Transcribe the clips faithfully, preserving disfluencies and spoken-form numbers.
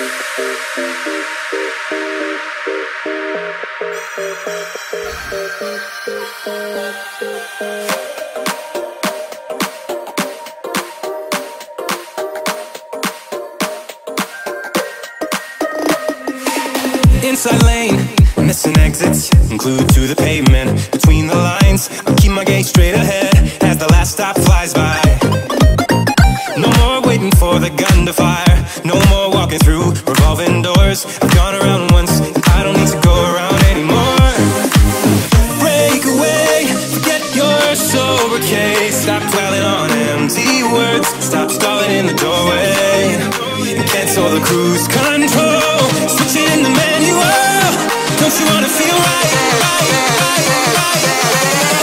Inside lane, missing exits, glued to the pavement. Between the lines, I keep my gaze straight ahead as the last stop flies by. No more waiting for the gun to fire, no more walking through revolving doors. I've gone around once, I don't need to go around anymore. Break away, forget your sober case. Stop dwelling on empty words, stop stalling in the doorway, and cancel the cruise control. Switch it in the manual, don't you wanna feel right, right, right, right, right.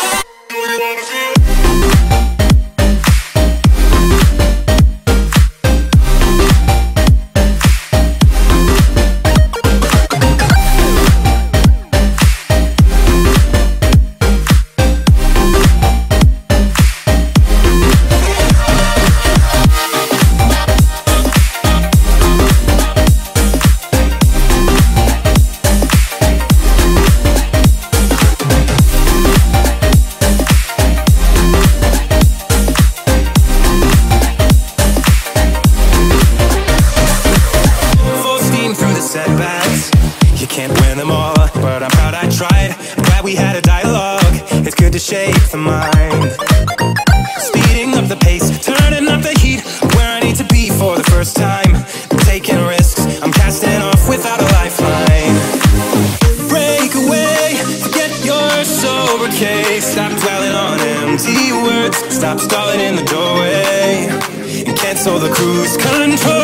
Setbacks, you can't win them all, but I'm proud I tried. I'm glad we had a dialogue, it's good to shake the mind. Speeding up the pace, turning up the heat, where I need to be for the first time. Taking risks, I'm casting off without a lifeline. Break away, forget your sober case. Stop dwelling on empty words, stop stalling in the doorway, and cancel the cruise control.